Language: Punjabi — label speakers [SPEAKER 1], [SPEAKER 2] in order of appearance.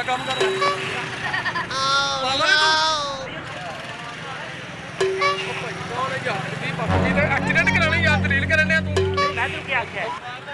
[SPEAKER 1] ਕੰਮ ਕਰ ਐਕਸੀਡੈਂਟ ਕਰਾਉਣਾ ਯਾਰ ਦਲੀਲ ਕਰਨ ਡਿਆ ਤੂੰ।
[SPEAKER 2] ਮੈਂ ਤੂੰ ਕੀ ਆਖਿਆ